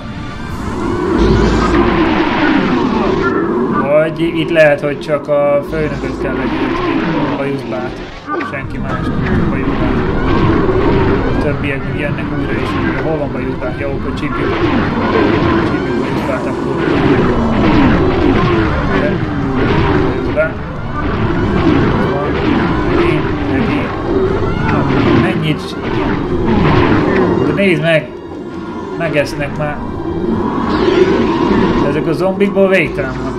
Vagy itt lehet, hogy csak a főnököt kell legyőzni, a bajuszbát. Senki más nem a bajuszbát. A többiek jönnek újra és újra. Hol van bajuszbát? Jó, akkor csípjük. Csípjük bajuszbát akkor. Bajuszbát. Megint, megint. Mennyit? De nézd meg! Megesznek már. De ezek a zombikból végtelen van.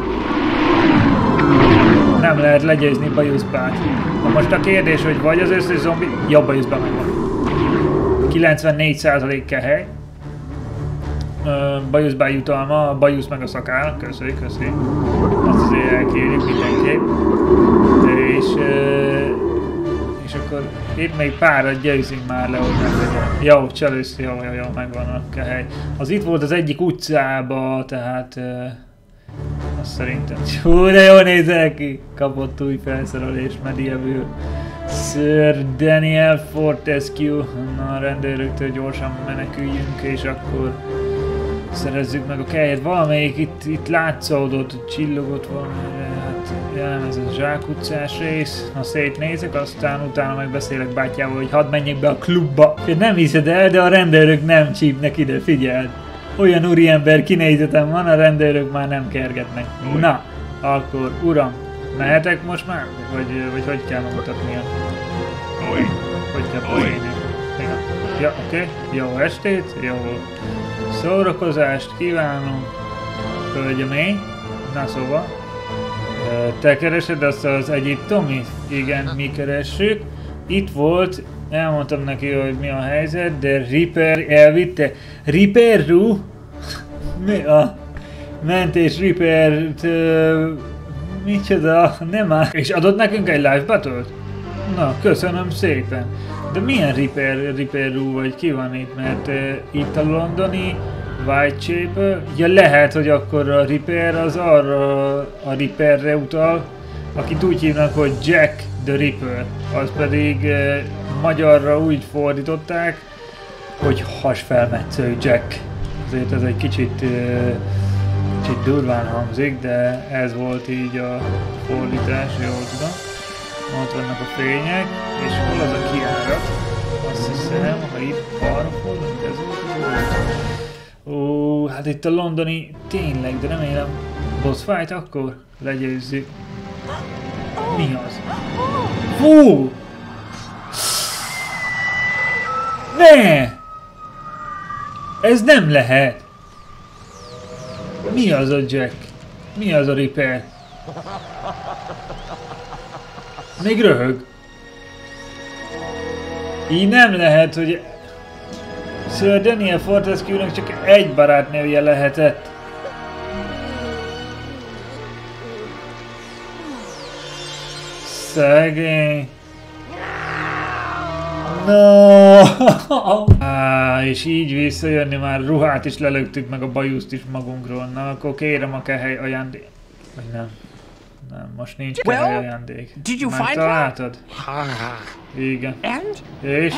Nem lehet legyőzni bajuszbát. Na most a kérdés, hogy vagy az összes zombi... Ja, bajuszbát megvan. kilencvennégy százalék kell hely. Bajuszbát jutalma, a bajusz meg a szakál. Köszi, köszi. Azt azért elkérjük mindenképp. És... És akkor itt még párat győzünk már le, hogy nem legyen. Jó, cselősz, jó, jó, jó, megvan a hely. Az itt volt az egyik utcába, tehát... Azt szerintem... Hú, de jól nézel ki! Kapott új felszerelés, Medieval. Sir Daniel Fortescue. Na, a rendőröktől gyorsan meneküljünk, és akkor szerezzük meg a kelyet. Valamelyik itt, itt látszódott, csillogott valamire. Hát, jelen ez a zsákutcás rész. Ha szétnézek, aztán utána megbeszélek bátyával, hogy hadd menjek be a klubba. Nem hiszed el, de a rendőrök nem csípnek ide, figyeld! Olyan úriember kinézetem van, a rendőrök már nem kergetnek. Na, akkor uram, mehetek most már? Vagy, vagy hogy kell mutatnia? Hogy kell beszélni? Ja, oké. Okay. Jó estét, jó szórakozást kívánunk. Hölgyemény. Na szóval. Te keresed azt az egyiptomi? Igen, mi keressük. Itt volt, elmondtam neki, hogy mi a helyzet, de Ripper elvitte. Ripperru? Mi a mentés Rippert... Uh, micsoda? Nem már. És adott nekünk egy live battle-t? Na, köszönöm szépen. De milyen Ripper, Ripperru vagy ki van itt? Mert uh, itt a londoni Whitechapel? Ja, lehet, hogy akkor a Ripper az arra a Ripperre utal, akit úgy hívnak, hogy Jack the Ripper. Az pedig uh, magyarra úgy fordították, hogy hasfelmetsző Jack. Azért ez egy kicsit, uh, kicsit durván hangzik, de ez volt így a fordítás, jól tudom. Ott vannak a fények, és hol az a kiárat? Azt hiszem, ha itt balra fordulunk, ez volt az volt. Ó, hát itt a londoni, tényleg, de remélem boss fight, akkor legyőzzük. Mi az? Fú! Ne! Ez nem lehet! Mi az a Jack? Mi az a Ripper? Még röhög. Így nem lehet, hogy Sir Daniel Fortescue-nak csak egy barátnője lehetett. Szegény. No! Á, és így visszajönni, már ruhát is lelögtük, meg a bajuszt is magunkról. Na, akkor kérem a kehely ajándék. Vagy nem. Nem, most nincs kehely ajándék. Did you find her? Megtaláltad? Igen. And? És?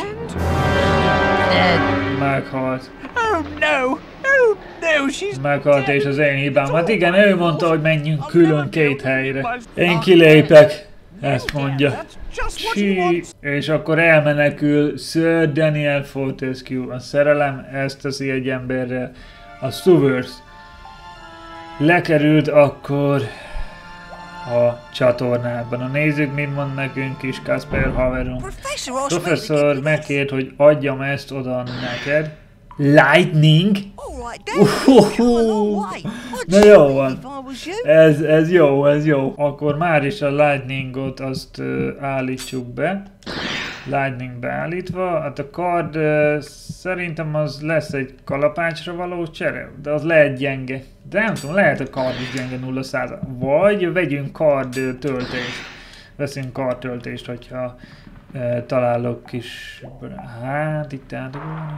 And? Meghalt. Oh no! Oh no, she's Meghalt és az én hibám. Hát igen, ő mondta, hogy menjünk külön két helyre. Én kilépek. Ezt mondja. Sí. És akkor elmenekül Sir Daniel Fortescue. A szerelem ezt teszi egy emberrel. A Sewers lekerült akkor a csatornában. Na nézzük, mit mond nekünk kis Kasper haverunk. Professzor megkért, hogy adjam ezt oda neked. Lightning? Uhuhu. Na jó van. Ez, ez jó, ez jó. Akkor már is a Lightningot azt uh, állítsuk be. Lightning beállítva. Hát a kard uh, szerintem az lesz egy kalapácsra való csere, de az lehet gyenge. De nem tudom, lehet a kard is gyenge nulla százalék. Vagy vegyünk kard uh, töltést. Veszünk kard töltést, hogyha uh, találok kis... Hát itt át...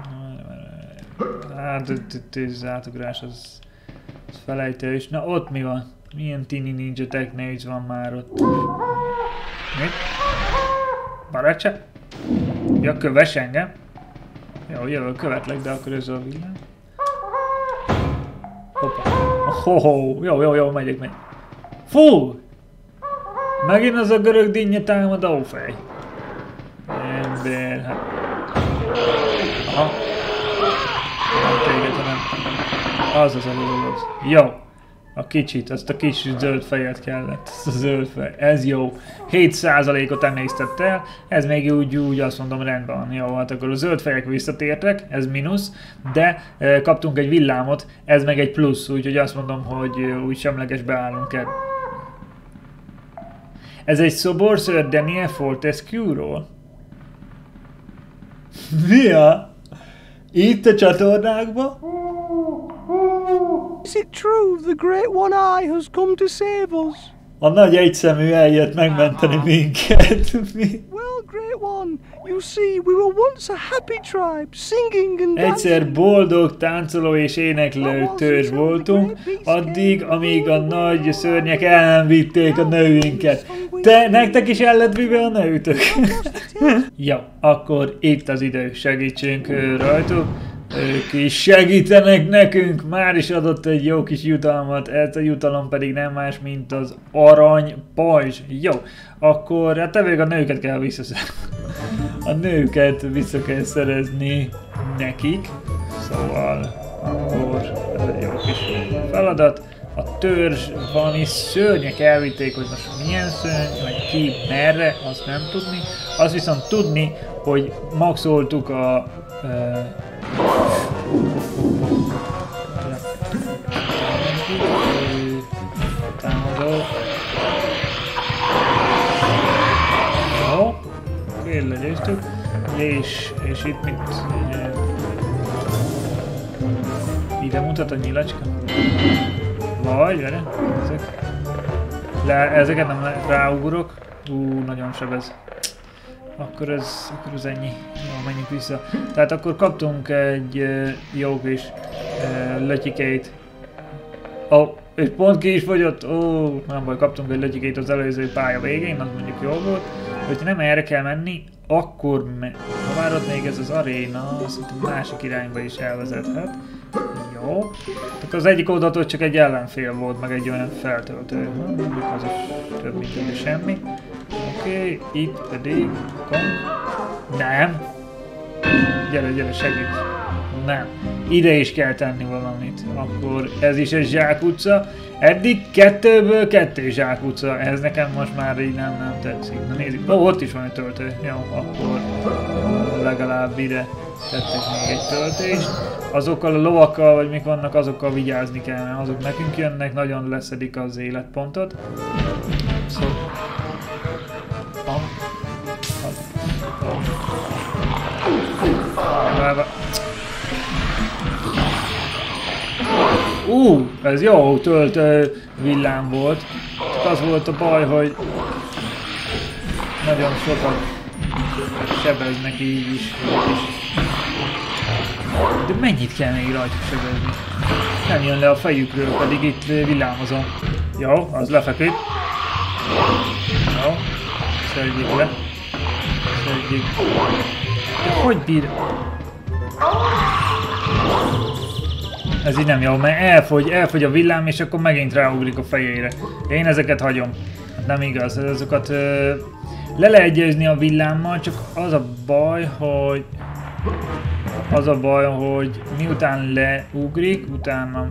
Hát ez átugrás, az, az felejtős. Na ott mi van? Milyen Tini Ninja Techniques van már ott? Mi? Barátság? Ja, kövess engem? Jó, jövök, követlek, de akkor ez a villám. Hoppa. Oh, jó, jó, jó, megyek, megyek. Fú! Megint az a görög dinnye támad, ó fej. Ember, hát... Aha. Nem téged, hanem... Az az az az. Jó. A kicsit, azt a kis zöld fejet kellett. Ezt a zöld fej. Ez jó. hét százalékot emésztett el. Ez még úgy, úgy azt mondom rendben van. Jó, hát akkor a zöld fejek visszatértek. Ez mínusz. De e, kaptunk egy villámot. Ez meg egy plusz. Úgyhogy azt mondom, hogy úgy semlegesbe állunk el. Ez egy szobor Sir Daniel Fortescue-ról. Mi a? Itt a csatornákba? Is it true the Great One-Eye has come to save us? A nagy egyszemű eljött megmenteni minket. Mi? Well, Great One, you see, we were once a happy tribe, singing and dancing. Egyszer boldog, táncoló és éneklő törzs voltunk, addig, amíg a nagy szörnyek el nem vitték a nőinket. Te, nektek is el lett vive a nőtök? Jó, akkor itt az idő, segítsünk rajtuk. Ők is segítenek nekünk, már is adott egy jó kis jutalmat, ez a jutalom pedig nem más, mint az arany pajzs. Jó, akkor hát te a nőket kell visszaszerezni. A nőket vissza kell szerezni nekik, szóval akkor ez egy jó kis feladat. A törzs valami szörnyek elvitték, hogy most milyen szörny, vagy ki merre, azt nem tudni. Azt viszont tudni, hogy maxoltuk a... Uh, támadó. Jó, fél legyőztük. És, és itt mit... Ide mutat a nyilacska? Vagy, vele, ezek. Le, ezeket nem le, ráugrok. Ú, nagyon sebez. Akkor ez, akkor ez ennyi. Jó, menjünk vissza. Tehát akkor kaptunk egy uh, jó kis uh, lötyikét. Ó, oh, és pont ki is fogyott. Ó, oh, nem baj, kaptunk egy lötyikét az előző pálya végén, az mondjuk jó volt. Hogyha nem erre kell menni, akkor me ha már ott még ez az aréna, szerintem másik irányba is elvezethet. Jó. Akkor az egyik oldaltól csak egy ellenfél volt, meg egy olyan feltöltő. Mondjuk az is több mint egy semmi. Oké, okay, itt pedig... Kong. Nem! Gyere, gyere, segíts! Nem. Ide is kell tenni valamit. Akkor ez is egy zsákutca. Eddig kettőből kettő zsákutca. Ez nekem most már így nem, nem tetszik. Na nézzük. Ó, ott is van egy töltő. Jó, akkor... legalább ide tettek még egy töltést. Azokkal a lovakkal, vagy mik vannak, azokkal vigyázni kell, mert azok nekünk jönnek, nagyon leszedik az életpontot. Szóval... Ú, uh, ez jó töltő villám volt. Csak az volt a baj, hogy nagyon sokat sebeznek így is. De mennyit kell még rajta sebezni? Nem jön le a fejükről, pedig itt villámozom. Jó, az lefeküdt. Jó, szedjük le. Szedjük. De hogy bír? Ez így nem jó, mert elfogy, elfogy a villám, és akkor megint ráugrik a fejére. Én ezeket hagyom. Hát nem igaz, azokat ö, le lehet győzni a villámmal, csak az a baj, hogy... Az a baj, hogy miután leugrik, utána...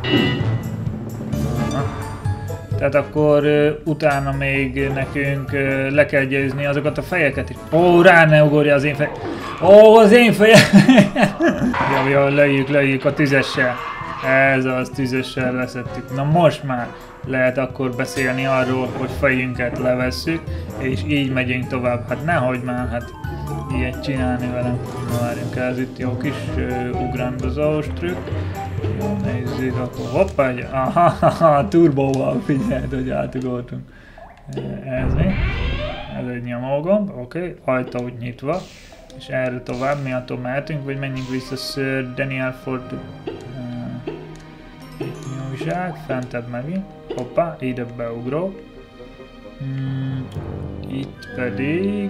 Aha. Tehát akkor uh, utána még nekünk uh, le kell győzni azokat a fejeket is. Ó, rá ne ugorja az én fej... Ó, az én fejem! Jó, jó, lőjük, lőjük a tüzessel. Ez az, tüzessel leszettük. Na most már lehet akkor beszélni arról, hogy fejünket levesszük, és így megyünk tovább. Hát nehogy már, hát ilyet csinálni velem. Na várjunk, ez itt jó kis uh, ugrandozós trükk. Jó, nézzük, akkor hoppá, egy, aha, turbóval figyeld, hogy átugoltunk. Ez mi? Ez egy nyomógomb, oké, okay. Ajtó úgy nyitva. És erre tovább, mi attól mehetünk, vagy menjünk vissza Sir Daniel Ford. Uh, itt mi újság, fentebb megint. Hoppá, ide beugrok. Hmm, itt pedig...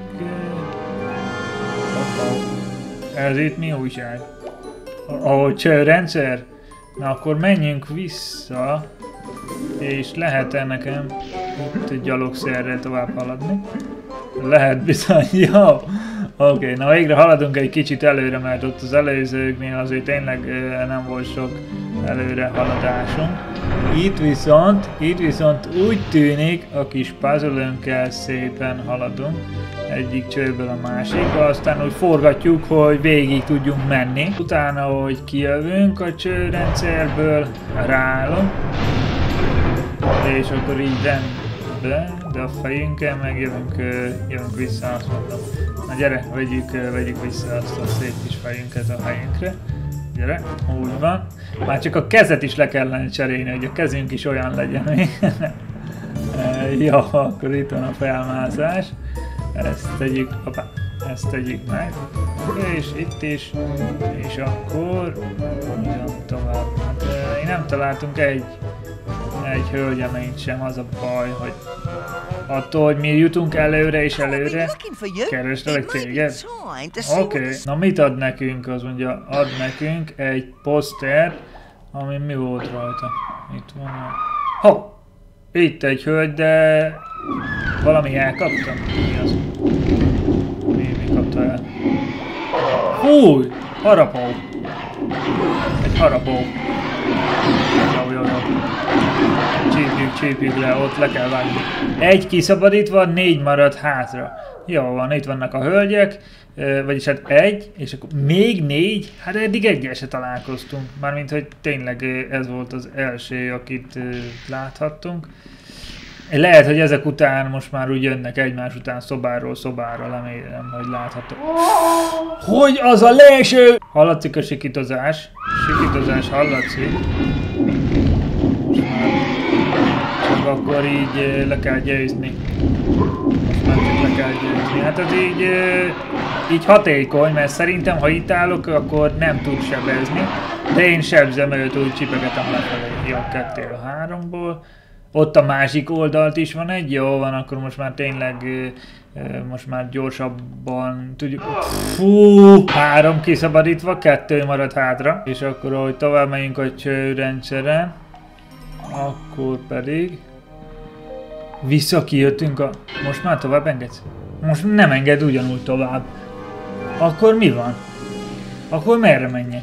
Uh, ez itt mi újság? Ó, oh, csőrendszer? Na akkor menjünk vissza, és lehet-e nekem itt gyalogszerrel tovább haladni? Lehet bizony, jó! Oké, okay, na végre haladunk egy kicsit előre, mert ott az előzőknél azért tényleg nem volt sok előre haladásunk. Itt viszont, itt viszont úgy tűnik, a kis puzzle-önkkel szépen haladunk egyik csőből a másikba, aztán úgy forgatjuk, hogy végig tudjunk menni. Utána, hogy kijövünk a csőrendszerből, ráállunk, és akkor így rendben, de a fejünkkel meg jövünk, jövünk vissza, azt mondom. Na gyere, vegyük, vegyük vissza azt a szép kis fejünket a helyünkre. Gyere, úgy van. Már csak a kezet is le kellene cserélni, hogy a kezünk is olyan legyen. Jó, akkor itt van a felmászás. Ezt tegyük, opa, ezt tegyük meg. És itt is. És akkor... Ugyan tovább. Hát én nem találtunk egy, egy hölgyeményt sem, az a baj, hogy attól, hogy mi jutunk előre és előre, kerestelek téged. Oké, okay. Na mit ad nekünk? Az mondja, ad nekünk egy poszter, ami mi volt rajta. Itt van a... Ho! Itt egy hölgy, de valami elkaptam. Mi az? Mi, mi kapta el? Fúj! Harapó! Egy harapó. Jó, jó, jó. Csípjük, csípjük le, ott le kell vágni. Egy kiszabadítva, négy marad hátra. Jó van, itt vannak a hölgyek, vagyis hát egy, és akkor még négy, hát eddig egyel se találkoztunk. Mármint, hogy tényleg ez volt az első, akit láthattunk. Lehet, hogy ezek után most már úgy jönnek egymás után szobáról szobára, remélem, hogy látható. Hogy az a leeső! Hallatszik a sikítozás. Sikítozás hallatszik. Most már csak akkor így le kell győzni. Most már csak le kell győzni. Hát ez így, így hatékony, mert szerintem, ha itt állok, akkor nem tud sebezni. De én sebzem őt, úgy csipegetem lefelé. Jó, kettő a háromból. Ott a másik oldalt is van egy, jó van, akkor most már tényleg, most már gyorsabban tudjuk... Fú, három kiszabadítva, kettő marad hátra. És akkor, ahogy tovább megyünk a csőrendszeren, akkor pedig... Vissza kijöttünk a... Most már tovább engedsz? Most nem enged ugyanúgy tovább. Akkor mi van? Akkor merre menjek?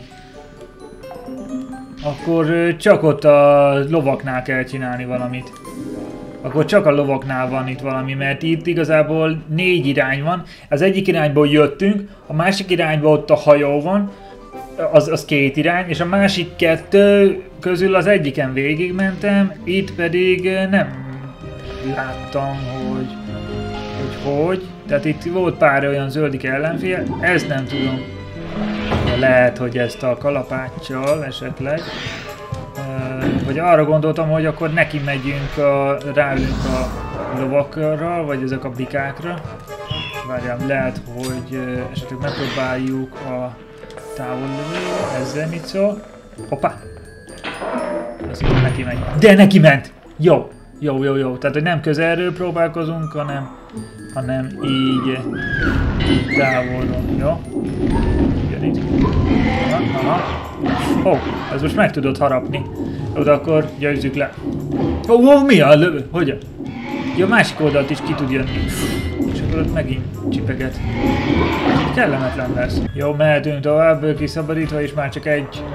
Akkor csak ott a lovaknál kell csinálni valamit. akkor csak a lovaknál van itt valami, mert itt igazából négy irány van. Az egyik irányból jöttünk, a másik irányból ott a hajó van, az, az két irány, és a másik kettő közül az egyiken végigmentem, itt pedig nem láttam, hogy hogy, hogy. Tehát itt volt pár olyan zöldik ellenfél, ezt nem tudom. Lehet, hogy ezt a kalapáccsal esetleg. Vagy arra gondoltam, hogy akkor neki megyünk, a, ráülünk a lovakra, vagy ezek a bikákra. Várjál, lehet, hogy esetleg megpróbáljuk a távollövő, ezzel mit szól. Hoppá! Azt mondom, neki megy. De neki ment! Jó! Jó, jó, jó. Tehát, hogy nem közelről próbálkozunk, hanem, hanem így, így távolról. Jó? Jön itt. Aha, aha. Ó, oh, ez most meg tudod harapni. Jó, de akkor győzzük le. Ó, oh, oh, mi a lövő? Hogyan? Jó, másik oldalt is ki tud jönni. És akkor ott megint csipeget. Ez kellemetlen lesz. Jó, mehetünk tovább, kiszabadítva, és már csak egy...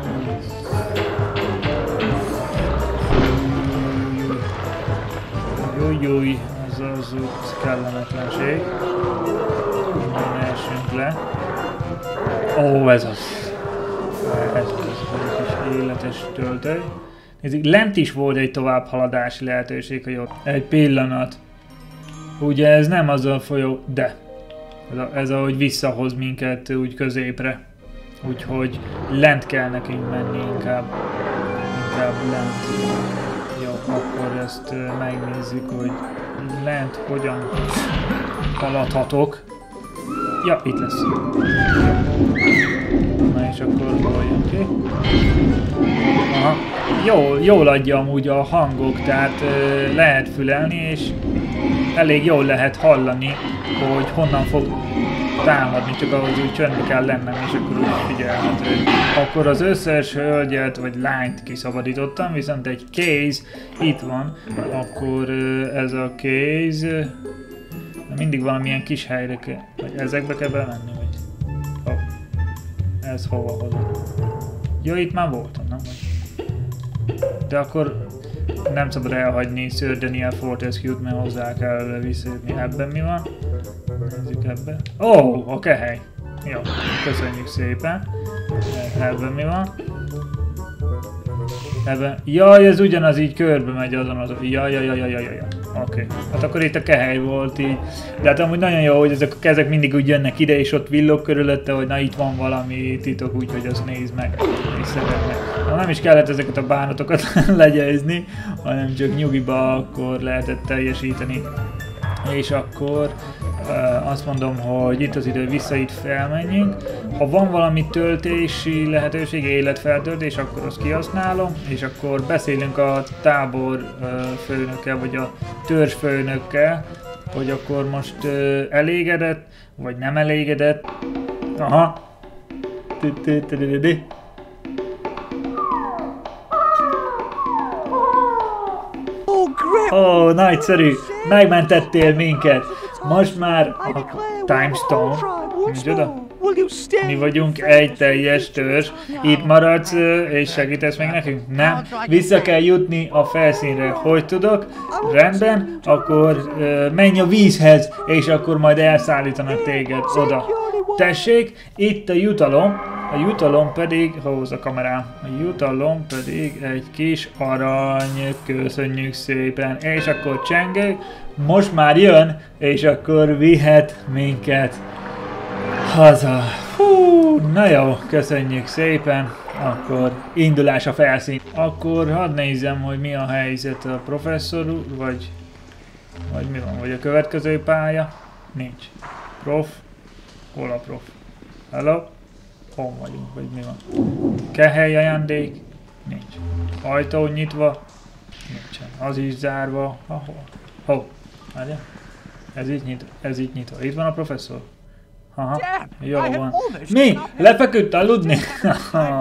Jújjúj, az az út kellemetlenség. Minden elsünk le. Ó, ez az. Ez az egy kis életes töltő. Nézzük, lent is volt egy továbbhaladási lehetőség, hogy ott egy pillanat. Ugye ez nem az a folyó, de ez, a, ez ahogy visszahoz minket úgy középre. Úgyhogy lent kell nekünk menni inkább. Inkább lent. Jó, akkor ezt megnézzük, hogy lent hogyan haladhatok. Ja, itt lesz. Na és akkor hol jön ki? Aha. Jól, jól adja amúgy a hangok, tehát ö, lehet fülelni, és elég jól lehet hallani, hogy honnan fog támadni, csak ahhoz úgy csöndbe kell lennem, és akkor úgy figyelhető. Akkor az összes hölgyet vagy lányt kiszabadítottam, viszont egy case itt van, akkor ö, ez a case mindig valamilyen kis helyre kell, vagy ezekbe kell bemenni, vagy oh. Ez hova hozom? Jó, itt már voltam, nem? De akkor nem szabad elhagyni Sir Daniel Fortescue-t, mert hozzá kell visszajutni. Ebben mi van? Nézzük ebben. Ó, oh, a kehely. Jó, köszönjük szépen. Ebben mi van? Ebben... Jaj, ez ugyanaz így körbe megy azon az... Jaj, jaj, jaj, jaj, jaj, jaj. Oké. Okay. Hát akkor itt a kehely volt így. De hát amúgy nagyon jó, hogy ezek a kezek mindig úgy jönnek ide, és ott villog körülötte, hogy na itt van valami titok, úgyhogy azt nézd meg, és szeretnek. Na, nem is kellett ezeket a bánatokat legyőzni, hanem csak nyugiba akkor lehetett teljesíteni. És akkor uh, azt mondom, hogy itt az idő, vissza itt felmenjünk. Ha van valami töltési lehetőség, életfeltöltés, akkor azt kihasználom, és akkor beszélünk a tábor uh, főnökkel, vagy a törzs főnökkel, hogy akkor most uh, elégedett, vagy nem elégedett. Aha. Ó, oh, nagyszerű! Megmentettél minket! Most már a Time Stone. Micsoda? Mi vagyunk egy teljes törzs. Itt maradsz és segítesz meg nekünk? Nem. Vissza kell jutni a felszínre. Hogy tudok? Rendben, akkor uh, menj a vízhez, és akkor majd elszállítanak téged oda. Tessék, itt a jutalom. A jutalom pedig, hoz a kamerám, a jutalom pedig egy kis arany, köszönjük szépen, és akkor csengő, most már jön, és akkor vihet minket haza. Hú, na jó, köszönjük szépen, akkor indulás a felszín. Akkor hadd nézzem, hogy mi a helyzet a professzor úr, vagy, vagy mi van, vagy a következő pálya? Nincs. Prof, hol a prof? Hello? Hol vagyunk, vagy mi van? Kehely ajándék? Nincs. Ajtó nyitva? Nincsen. Az is zárva. Ahol? Hol? Várja? Ez így nyitva. Ez így nyitva. Itt van a professzor? Aha. Jó van. Mi? Lefeküdt aludni?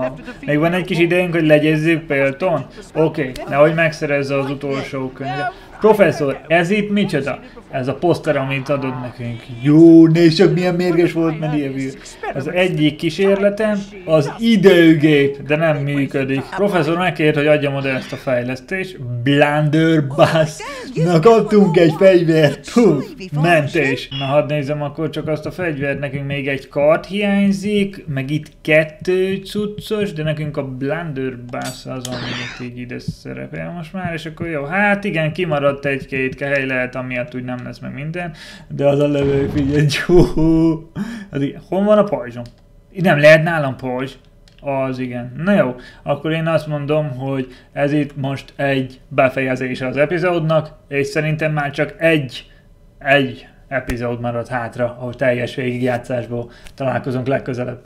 Még van egy kis idejünk, hogy legyőzzük Pelton? Oké. Okay. Nehogy megszerezze az utolsó könyvet. Professzor, ez itt micsoda? Ez a poszter, amit adod nekünk. Jó, nézd csak milyen mérges volt Medieval. Az egyik kísérletem az időgép, de nem működik. Professzor megkért, hogy adjam oda ezt a fejlesztést. Blunderbuss. Na kaptunk egy fegyvert. Puh, mentés. Na hadd nézzem akkor csak azt a fegyvert. Nekünk még egy kard hiányzik, meg itt kettő cuccos, de nekünk a Blunderbuss az, amit így ide szerepel most már, és akkor jó. Hát igen, kimaradt egy-két hely lehet, amiatt úgy nem lesz meg minden, de az a levő, figyelj, jó. Az igen. Hol van a pajzsom? Nem lehet nálam pajzs. Az igen. Na jó, akkor én azt mondom, hogy ez itt most egy befejezése az epizódnak, és szerintem már csak egy, egy epizód maradt hátra, ahol teljes végigjátszásból találkozunk legközelebb.